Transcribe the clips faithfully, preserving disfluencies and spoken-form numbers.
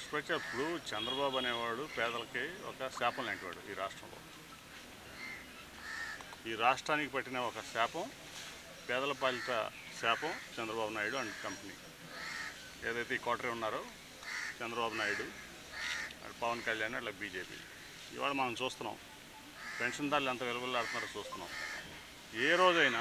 పుష్పచ్చప్పుడు చంద్రబాబు అనేవాడు పేదలకి ఒక శాపం లాంటివాడు. ఈ రాష్ట్రంలో ఈ రాష్ట్రానికి పట్టిన ఒక శాపం, పేదల పాలిట శాపం చంద్రబాబు నాయుడు అండ్ కంపెనీ. ఏదైతే ఈ కోటరీ ఉన్నారో చంద్రబాబు నాయుడు, పవన్ కళ్యాణ్, అట్లా బీజేపీ. ఇవాళ మనం చూస్తున్నాం పెన్షన్దారులు ఎంత విలువలాడుతున్నారో చూస్తున్నాం. ఏ రోజైనా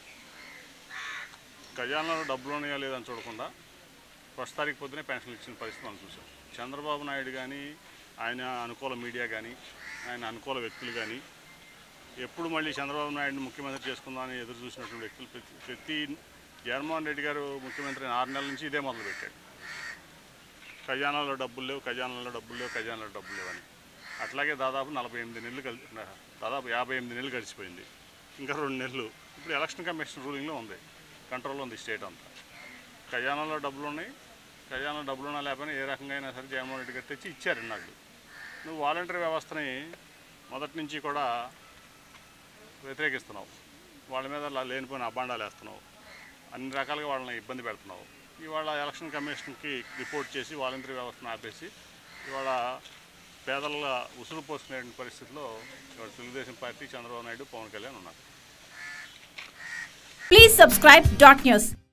ఖజానాలో డబ్బులు ఉన్నాయో లేదని చూడకుండా ఫస్ట్ తారీఖు పొద్దునే పెన్షన్లు ఇచ్చిన పరిస్థితి మనం చూసాం. చంద్రబాబు నాయుడు కానీ, ఆయన అనుకూల మీడియా కానీ, ఆయన అనుకూల వ్యక్తులు కానీ ఎప్పుడు మళ్ళీ చంద్రబాబు నాయుడిని ముఖ్యమంత్రి చేసుకుందామని ఎదురు చూసినటువంటి వ్యక్తులు ప్రతి ప్రతి జగన్మోహన్ రెడ్డి గారు ముఖ్యమంత్రి ఆరు నెలల నుంచి ఇదే మొదలుపెట్టాడు. ఖజానాలో డబ్బులు లేవు, ఖజానాలో డబ్బులు లేవు, ఖజానాలో డబ్బులు లేవని. అట్లాగే దాదాపు నలభై ఎనిమిది నెలలు కలి దాదాపు యాభై ఎనిమిది నెలలు గడిచిపోయింది. ఇంకా రెండు నెలలు. ఇప్పుడు ఎలక్షన్ కమిషన్ రూలింగ్లో ఉంది, కంట్రోల్లో ఉంది స్టేట్ అంతా. ఖజానాలో డబ్బులు ఉన్నాయి, ఖజానాలో డబ్బులు ఉన్నా లేకపోయినా ఏ రకంగా అయినా సరే జగన్మోహన్ రెడ్డి గారు తెచ్చి ఇచ్చారు. నాకు నువ్వు వాలంటరీ వ్యవస్థని మొదటి నుంచి కూడా వ్యతిరేకిస్తున్నావు, వాళ్ళ మీద లేనిపోయిన అబాండాలు వేస్తున్నావు, అన్ని రకాలుగా వాళ్ళని ఇబ్బంది పెడుతున్నావు. ఇవాళ ఎలక్షన్ కమిషన్కి రిపోర్ట్ చేసి వాలంటరీ వ్యవస్థను ఆపేసి ఇవాళ పేదల ఉసురు పోసుకునే పరిస్థితిలో ఇవాళ తెలుగుదేశం పార్టీ, చంద్రబాబు నాయుడు, పవన్ కళ్యాణ్ ఉన్నారు. Please subscribe dot news.